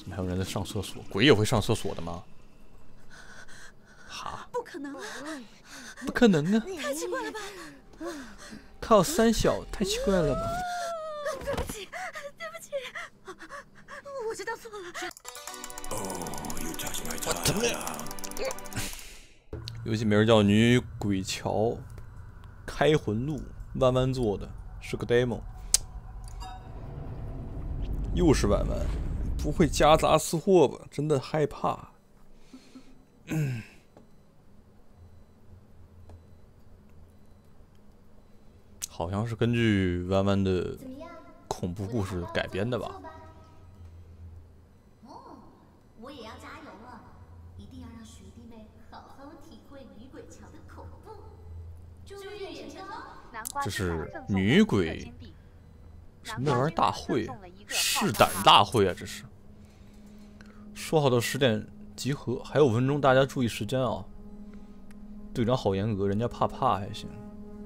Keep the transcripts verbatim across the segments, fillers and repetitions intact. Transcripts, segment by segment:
怎么还有人在上厕所？鬼也会上厕所的吗？哈？ 不可能啊！ 不可能啊！ 太奇怪了吧！ 靠三小太奇怪了吧？ 对不起，对不起，我知道错了。 我他妈！游戏名叫《女鬼桥开魂录》，弯弯做的，是个 demo。又是弯弯，不会夹杂私货吧？真的害怕。嗯。好像是根据弯弯的恐怖故事改编的吧？ 哦，我也要加油了，一定要让学弟妹好好体会女鬼桥的恐怖。祝愿成功！ 这是女鬼什么玩意儿大会？试胆大会啊！这是说好的十点集合，还有五分钟，大家注意时间啊！队长好严格，人家怕怕还行。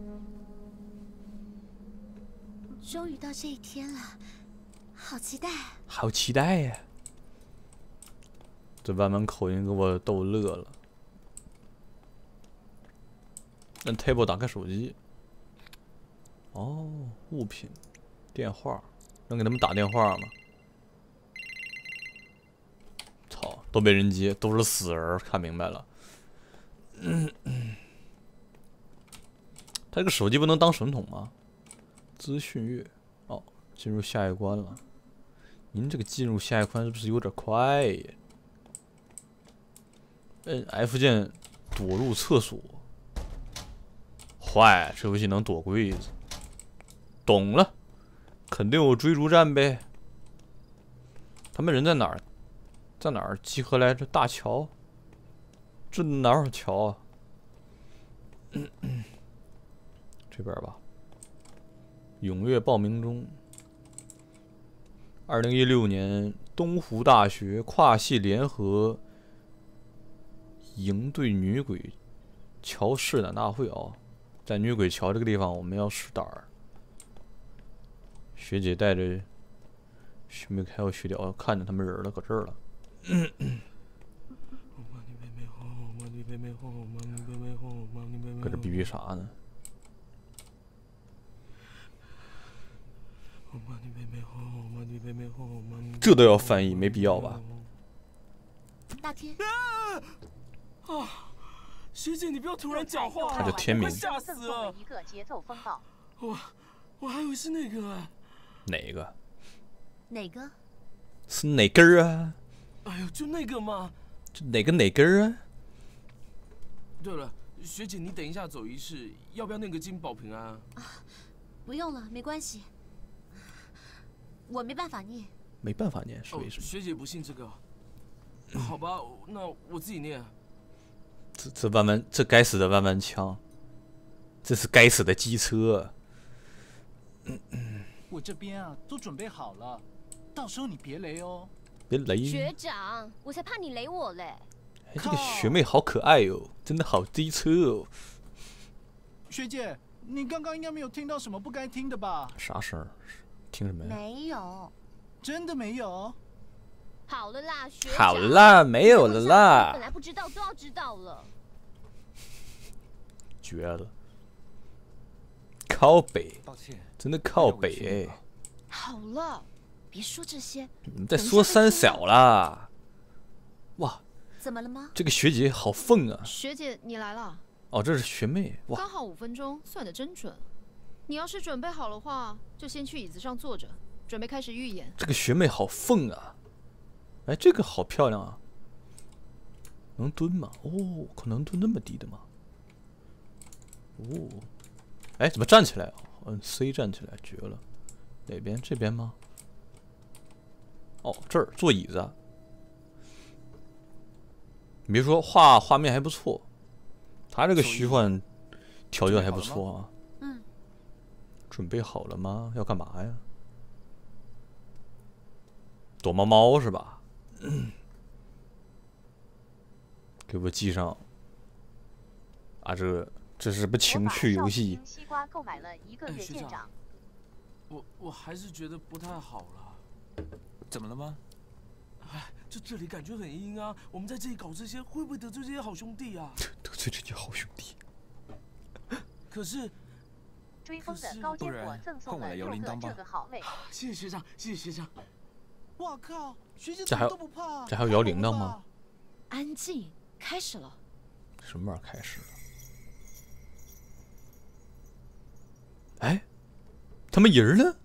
终于到这一天了，好期待！ 好期待呀！这弯弯口音给我逗乐了。按 table 打开手机。哦，物品，电话，能给他们打电话吗？操，都没人接，都是死人，看明白了。嗯嗯。他这个手机不能当神筒吗？资讯页，哦，进入下一关了。您这个进入下一关是不是有点快呀？摁 F 键躲入厕所。坏，这游戏能躲柜子。懂了，肯定有追逐战呗。他们人在哪儿？在哪儿集合来着？大桥？这哪有桥啊？嗯嗯，这边吧。踊跃报名中。二零一六年东湖大学跨系联合营队女鬼桥试胆大会哦，在女鬼桥这个地方，我们要试胆儿。学姐带着学妹还有学弟，哦，看见他们人了，搁这儿了。嗯嗯搁这逼逼啥呢？这都要翻译，没必要吧？ 大天， 啊！学姐，你不要突然讲话， 他叫天明， 吓死了！ 一个节奏风暴。 我我还以为是那个。 哪个？ 哪个？ 是哪根儿啊？ 哎呦，就那个嘛。 这哪个哪根儿啊？ 对了，学姐，你等一下走仪式，要不要念个经保平安啊？ 啊，不用了，没关系。我没办法念。 没办法念是为什么？ 哦、学姐不信这个。好吧，那我自己念。 这这弯弯，这该死的弯弯枪，这是该死的机车。嗯嗯。 我这边啊都准备好了，到时候你别雷哦。 别雷！ 学长，我才怕你雷我嘞。 哎，这个学妹好可爱哦，真的好机车哦。 学姐，你刚刚应该没有听到什么不该听的吧？ 啥声儿？听什么呀？ 没有。 真的没有？ 好了啦，学长。 好啦，没有了啦。 本来不知道都要知道了。 绝了！靠北， 抱歉， 真的靠北哎。 好了，别说这些。 你们在说三小啦？哇！ 怎么了吗？ 这个学姐好凤啊！ 学姐，你来了。 哦，这是学妹哇！ 刚好五分钟，算得真准。你要是准备好的话，就先去椅子上坐着，准备开始预演。 这个学妹好凤啊！哎，这个好漂亮啊！能蹲吗？哦，可能蹲那么低的吗？哦，哎，怎么站起来啊？嗯 ，C 站起来，绝了！哪边？这边吗？哦，这儿坐椅子啊。你别说，画画面还不错，他这个虚幻条件还不错啊。 嗯。 准备好了吗？要干嘛呀？躲猫猫是吧？嗯。给我记上。啊，这这是不情趣游戏？ 西瓜购买了一个月店长。 我我还是觉得不太好了。 怎么了吗？ 啊， 哎，这这里感觉很阴啊，我们在这里搞这些，会不会得罪这些好兄弟啊？ 得罪这些好兄弟。 可是。 追风的高坚果赠送了六个，这个好美。 谢谢学长，谢谢学长。 哇靠，学姐这还有都不怕， 这还有摇铃铛吗？ 安静，开始了。 什么玩意儿开始了？哎，他们人呢？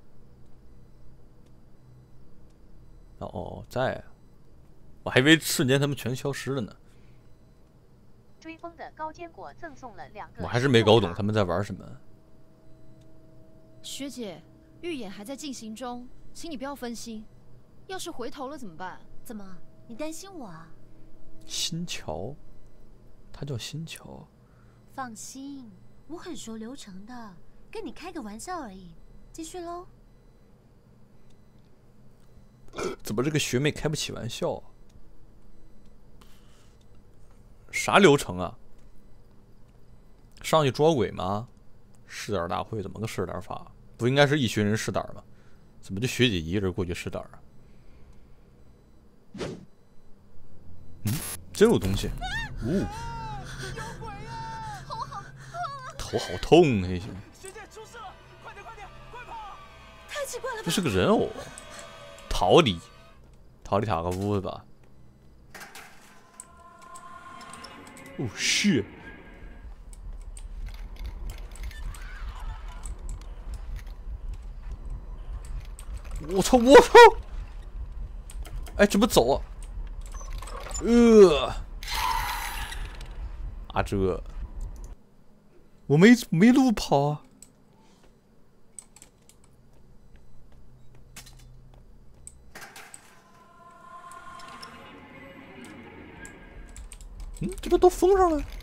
哦哦，在。我还以为瞬间他们全消失了呢。 追风的高坚果赠送了两个。 我还是没搞懂他们在玩什么。 学姐，预演还在进行中，请你不要分心。要是回头了怎么办？ 怎么？你担心我啊？ 新桥，他叫新桥。 放心，我很熟流程的，跟你开个玩笑而已。继续喽。 怎么这个学妹开不起玩笑啊？啥流程啊？上去捉鬼吗？ 试胆大会怎么个试胆法？不应该是一群人试胆吗？怎么就学姐一个人过去试胆啊？嗯，真有东西！呜、哦，头好痛，还行。 学姐出事了，快点快点，快跑！ 太奇怪了吧？ 这是个人偶，逃离，逃离塔科夫是吧？哦，是。 我操！我操！哎，怎么走啊？呃，啊这，我没没路跑啊！嗯，这不都封上了？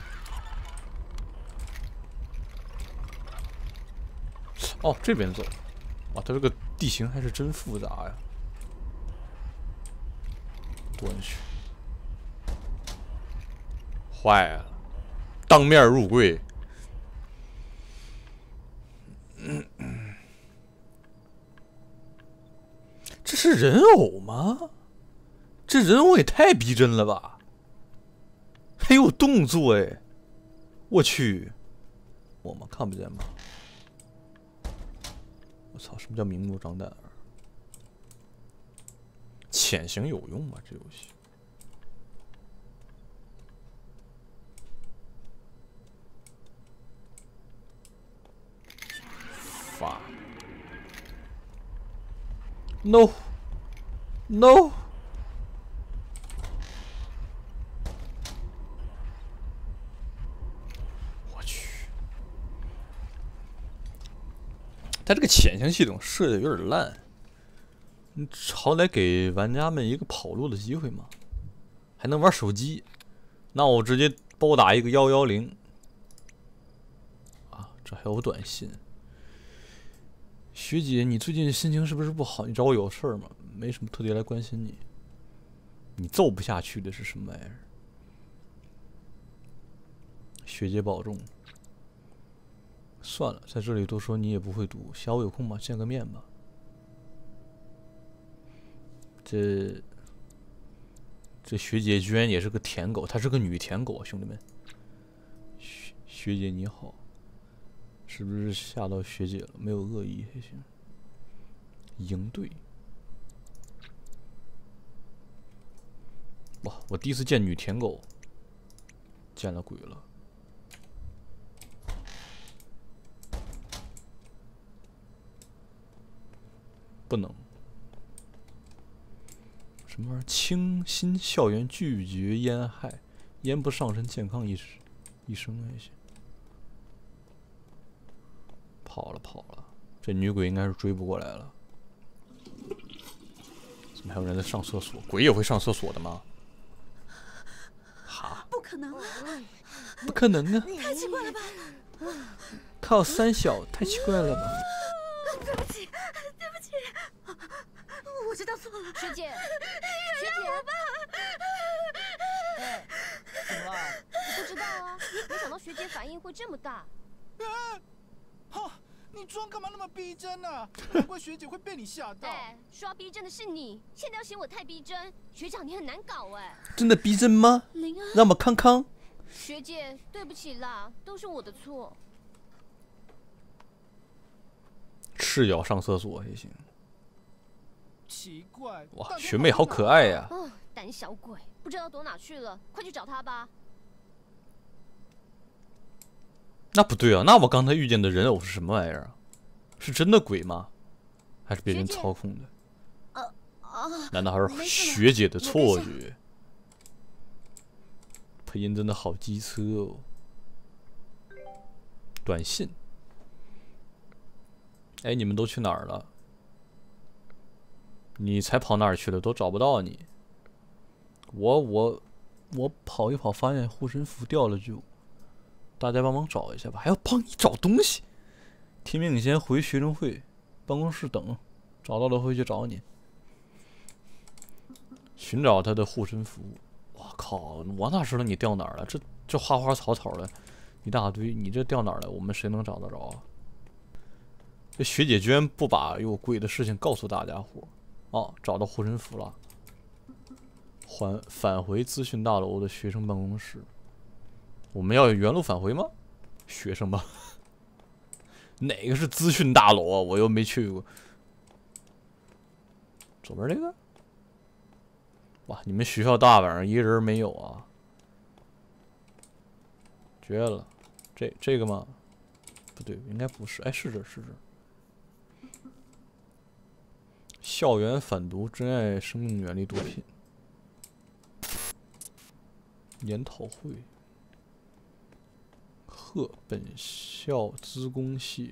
哦，这边走。哇，它这个。 地形还是真复杂呀！蹲下去，坏了，当面入柜。嗯嗯，这是人偶吗？这人偶也太逼真了吧！还有动作哎！我去，我们看不见吗？ 我操！什么叫明目张胆？潜行有用吗？这游戏？发 ？No No！ 我去！ 它这个潜行系统设计有点烂，你好歹给玩家们一个跑路的机会嘛，还能玩手机，那我直接包打一个幺幺零。啊，这还有短信。学姐，你最近心情是不是不好？你找我有事儿吗？没什么，特地来关心你。你揍不下去的是什么玩意儿？学姐保重。 算了，在这里多说你也不会读。下午有空吗？见个面吧。这这学姐居然也是个舔狗，她是个女舔狗啊，兄弟们。学学姐你好，是不是吓到学姐了？没有恶意还行。营队。哇，我第一次见女舔狗，见了鬼了。 不能，什么玩意儿？清新校园拒绝烟害，烟不上身，健康一一生还行。跑了跑了，这女鬼应该是追不过来了。怎么还有人在上厕所？鬼也会上厕所的吗？哈？ 不可能啊！ 不可能啊！ 太奇怪了吧！ 靠三小，太奇怪了吧！ 对不起，对不起，我知道错了。 学姐，学原谅我吧。 哎，怎么了？我不知道啊，没想到学姐反应会这么大。 啊！ 你妆干嘛那么逼真啊？难怪学姐会被你吓到。 哎，说要逼真的是你，现在要嫌我太逼真，学长你很难搞哎。 真的逼真吗？ 林恩， 让我康康。 学姐，对不起啦，都是我的错。 赤脚上厕所也行。 奇怪， 哇，学妹好可爱呀、 哦，胆小鬼，不知道躲哪去了，快去找他吧。 那不对啊，那我刚才遇见的人偶是什么玩意儿啊？是真的鬼吗？还是别人操控的？ 啊啊！ 难道还是学姐的错觉？配音真的好机车哦。短信。哎，你们都去哪儿了？你才跑哪儿去了？都找不到你。我我我跑一跑，发现护身符掉了就。大家帮忙找一下吧，还要帮你找东西。听命，你先回学生会办公室等，找到了回去找你。寻找他的护身符。我靠，我哪知道你掉哪儿了？这这花花草草的一大堆，你这掉哪儿了？我们谁能找得着啊？这学姐居然不把有鬼的事情告诉大家伙。哦，找到护身符了。还返回资讯大楼的学生办公室。我们要原路返回吗？学生吧。哪个是资讯大楼啊？我又没去过。左边这个？哇，你们学校大晚上一个人没有啊？绝了！这这个吗？不对，应该不是。哎，是这是这。校园反毒，珍爱生命，远离毒品。研讨会。贺本校资工系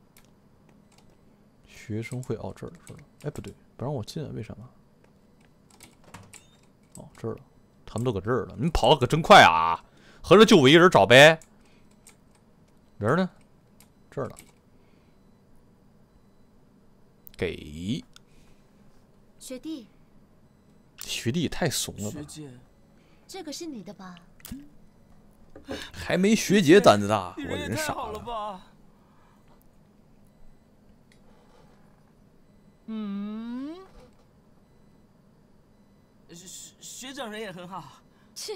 学生会。哦，这儿这儿。哎，不对，不让我进啊？为什么？哦，这儿了，他们都搁这儿了。你们跑的可真快啊！合着就我一人找呗？人呢？这儿呢。给学弟， 学弟也太怂了吧！ 学姐， 这个是你的吧？ 还没学姐胆子大，我你人也人傻太好了了。 吧？ 嗯， 学学长人也很好。 切，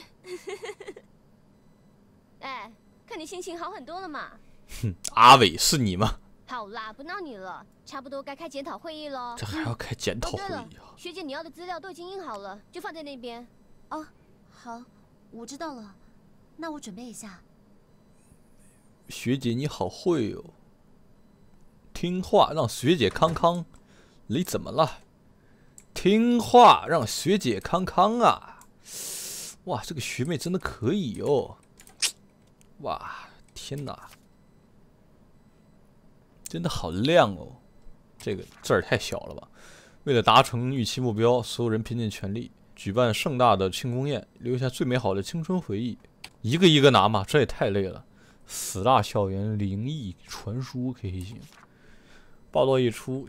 哎，看你心情好很多了嘛。 哼，阿伟是你吗？ 好啦，不闹你了，差不多该开检讨会议喽。 这还要开检讨哦，对了会议啊？， 学姐你要的资料都已经印好了，就放在那边。 哦，好，我知道了，那我准备一下。 学姐你好会哦，听话让学姐康康。你怎么了？听话让学姐康康啊！哇，这个学妹真的可以哦！哇，天哪！真的好亮哦！这个字儿太小了吧？为了达成预期目标，所有人拼尽全力，举办盛大的庆功宴，留下最美好的青春回忆。一个一个拿嘛，这也太累了。四大校园灵异传说可以行。报道一出，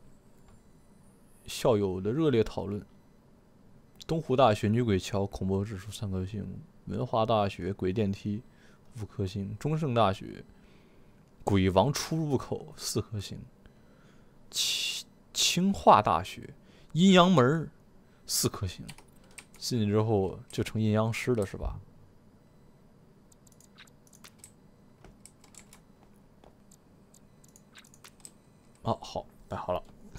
校友的热烈讨论。东湖大学女鬼桥恐怖指数三颗星，文化大学鬼电梯五颗星，中盛大学鬼王出入口四颗星，清清华大学阴阳门四颗星，进去之后就成阴阳师了是吧？哦，好，摆好了。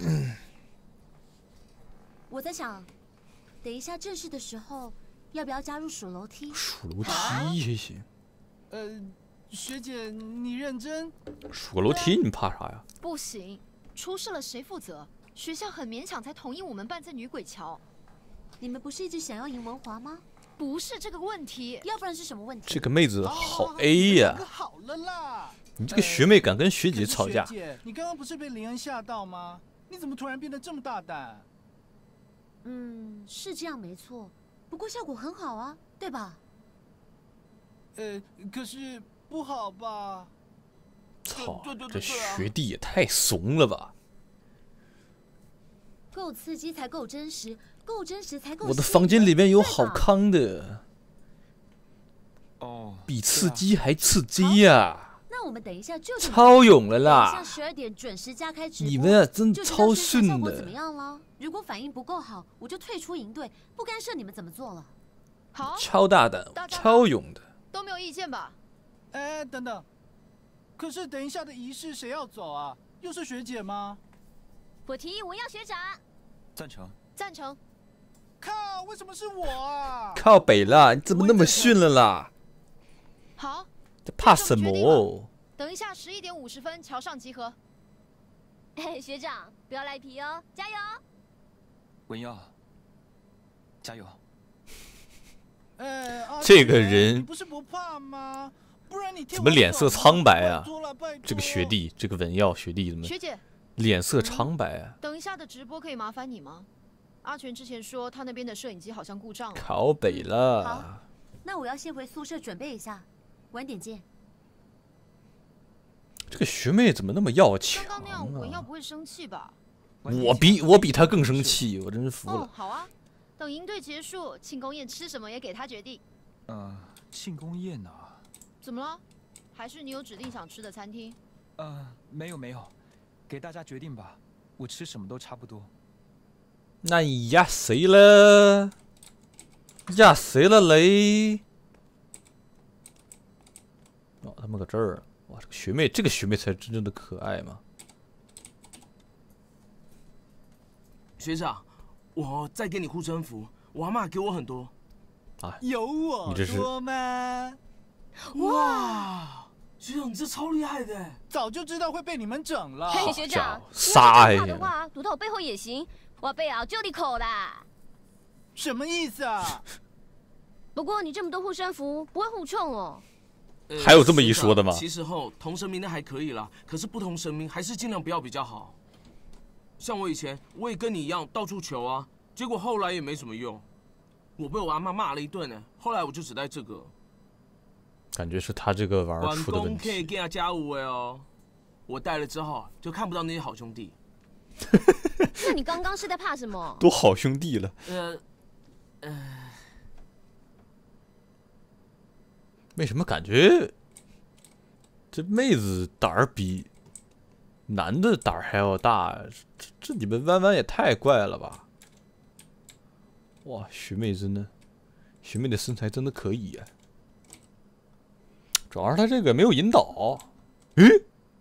我在想，等一下正式的时候，要不要加入数楼梯？ 数楼梯也行。 呃，学姐，你认真？ 数个楼梯你怕啥呀？ 不行，出事了谁负责？学校很勉强才同意我们办在女鬼桥。 你们不是一直想要赢文华吗？ 不是这个问题， 要不然是什么问题？ 这个妹子好好 A 呀、 好了啦。 你这个学妹敢跟学姐吵架可是学姐，你刚刚不是被林恩吓到吗？你怎么突然变得这么大胆？ 嗯，是这样没错，不过效果很好啊，对吧？ 呃，可是不好吧？ 操对对， 这对对啊学弟也太怂了吧！ 够刺激才够真实，够真实才够。 我的房间里面有好对吧康的， 哦， 比刺激还刺激呀、 那那我们等一下就超勇了等一下啦！ 十二点准时加开直播。 你们啊，真就知道超宣传效顺果怎么的。 样了？如果反应不够好，我就退出营队，不干涉你们怎么做了。 好， 超大胆大，家超勇的。 都没有意见吧？ 哎，等等，可是等一下的仪式谁要走啊？又是学姐吗？ 我提议文耀学长。 赞成。 赞成。 靠，为什么是我啊？ 靠北啦！你怎么那么逊了啦？ 好， 这怕什么哦？ 等一下十一点五十分桥上集合。 哎，学长，不要赖皮哦，加油！ 文耀，加油！ 哎，阿这个雪人你不是不怕吗？不然你替怎么我脸色走苍白啊拜托了拜托这个学弟，这个文耀学弟怎么学姐， 脸色苍白啊？ 等一下的直播可以麻烦你吗？阿全之前说他那边的摄影机好像故障了。 靠北好了。 那我要先回宿舍准备一下，晚点见。 这个学妹怎么那么要刚强刚那样文耀啊？ 不会生气吧？ 我比我比她更生气，我真是服哦了，。 好啊，等营队结束，庆功宴吃什么也给他决定。 嗯，庆功宴呢？ 怎么了？还是你有指定想吃的餐厅？ 呃，没有没有，给大家决定吧，我吃什么都差不多。 那你压谁了？压谁了嘞？哦，他们搁这儿。哇，这个学妹，这个学妹才真正的可爱嘛！ 学长，我再给你护身符，我阿妈给我很多。 有我你这是说吗？ 哇，学长你这超厉害的！ 早就知道会被你们整了。 嘿，学长，你杀要是这样呀的话，堵到我背后也行，我背啊就你口啦。 什么意思啊？ 不过你这么多护身符，不会互冲哦。 呃还有这么一说的吗学长其实后同神明的还可以啦，可是不同神明还是尽量不要比较好。像我以前我也跟你一样到处求啊，结果后来也没什么用，我被我阿妈骂了一顿呢。后来我就只带这个。 感觉是他这个玩意儿关出的问公可以题。 跟他加五位哦，我带了之后就看不到那些好兄弟。 那你刚刚是在怕什么？ 都好兄弟了， 呃，呃， 为什么感觉这妹子胆儿比男的胆儿还要大？这这你们弯弯也太怪了吧！哇，学妹真的，学妹的身材真的可以呀、主要是她这个没有引导。诶，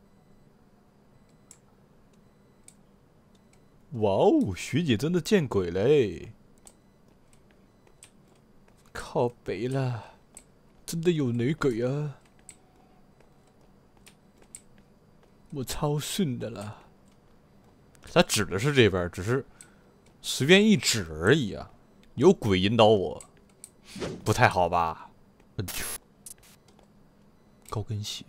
哇哦，学姐真的见鬼嘞！靠北了。真的有女鬼啊！我超顺的啦。他指的是这边，只是随便一指而已啊。有鬼引导我，不太好吧？高跟鞋，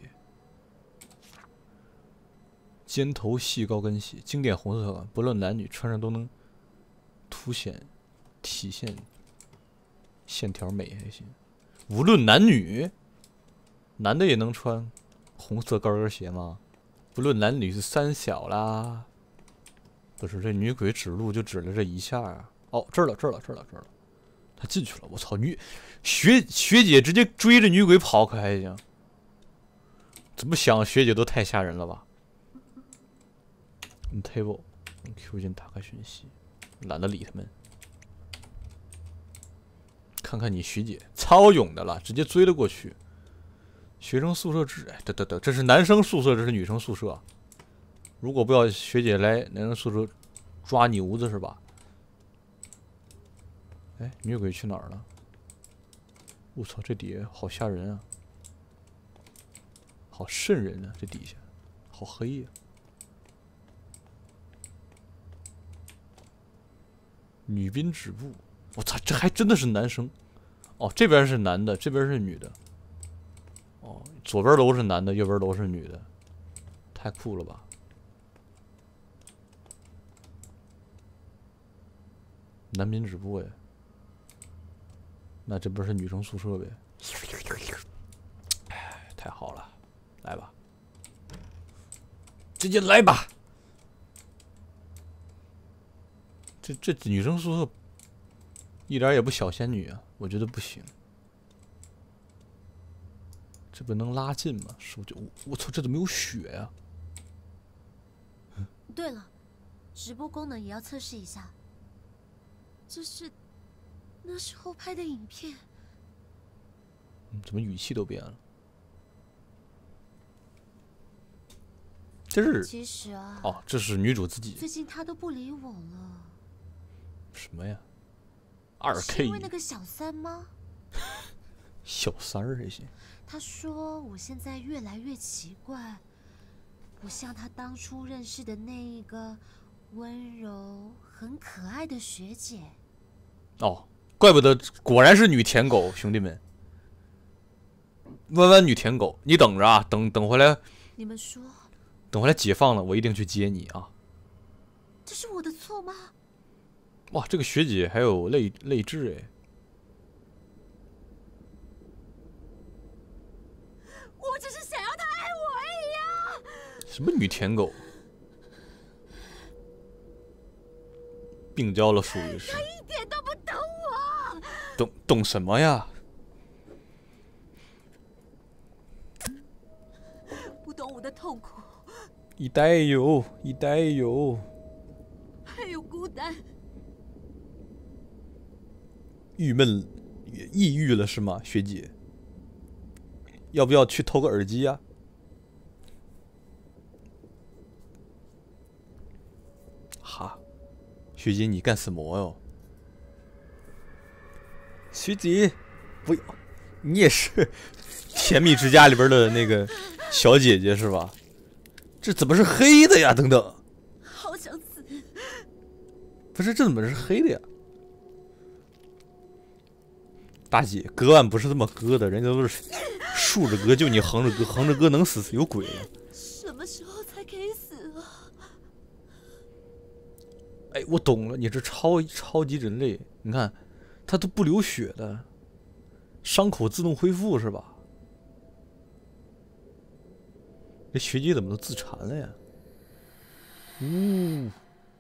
尖头细高跟鞋，经典红色款，不论男女穿上都能凸显、体现线条美，还行。无论男女，男的也能穿红色高跟鞋吗？不论男女是三小啦。不是，这女鬼指路就指了这一下啊！哦，这儿了，这儿了，这儿了，这儿了。她进去了，我操！女学学姐直接追着女鬼跑，可还行？怎么想学姐都太吓人了吧 ？Table， 用 Q 键打开讯息，懒得理他们。看看你学姐超勇的了，直接追了过去。学生宿舍制，哎，等等等，这是男生宿舍，这是女生宿舍。如果不要学姐来男生宿舍抓牛子是吧？哎，女鬼去哪儿了？我操，这底下好吓人啊！好瘆人啊，这底下好黑呀、啊！女兵止步。我操，这还真的是男生，哦，这边是男的，这边是女的，哦，左边楼是男的，右边楼是女的，太酷了吧！男宾止步哎，那这不是女生宿舍呗？哎，太好了，来吧，直接来吧！这这女生宿舍。一点也不小仙女啊，我觉得不行。 这不能拉近吗？手就我我操，这怎么有血呀、啊？ 对了，直播功能也要测试一下。这是那时候拍的影片。 嗯，怎么语气都变了？这是其实啊， 哦，这是女主自己。 最近她都不理我了。 什么呀？二 K。 是因为那个小三吗？ 小三儿还行。 他说我现在越来越奇怪，不像他当初认识的那一个温柔、很可爱的学姐。 哦，怪不得，果然是女舔狗，兄弟们。弯弯女舔狗，你等着啊，等等回来。 你们说， 等回来解放了，我一定去接你啊！ 这是我的错吗？ 哇，这个学姐还有泪泪痣哎。 我只是想要他爱我而已啊！ 什么女舔狗？病娇了属于是。 他一点都不懂我。 懂懂什么呀？ 不懂我的痛苦。 一代有，一代有。 还有孤单。 郁闷，抑郁了是吗，学姐？要不要去偷个耳机呀、啊？哈，学姐你干什么哟？学姐，不要，你也是《甜蜜之家》里边的那个小姐姐是吧？这怎么是黑的呀？等等， 好想死！ 不是，这怎么是黑的呀？大姐，割腕不是这么割的，人家都是竖着割，就你横着割，横着割能死？有鬼啊！ 什么时候才可以死啊？ 哎，我懂了，你这超超级人类，你看，他都不流血的，伤口自动恢复是吧？这学姐怎么都自残了呀？呜、哦，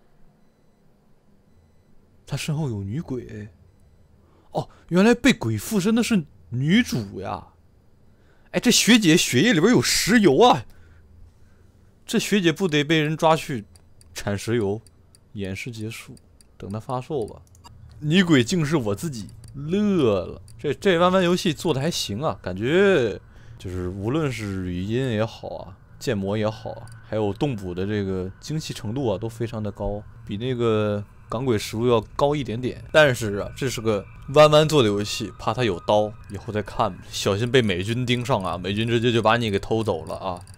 他身后有女鬼哎。哦，原来被鬼附身的是女主呀！哎，这学姐血液里边有石油啊！这学姐不得被人抓去产石油？演示结束，等它发售吧。女鬼竟是我自己，乐了。这这弯弯游戏做的还行啊，感觉就是无论是语音也好啊，建模也好啊，还有动捕的这个精细程度啊，都非常的高，比那个港鬼实录要高一点点。但是啊，这是个弯弯做的游戏，怕他有刀，以后再看，小心被美军盯上啊！美军直接就把你给偷走了啊！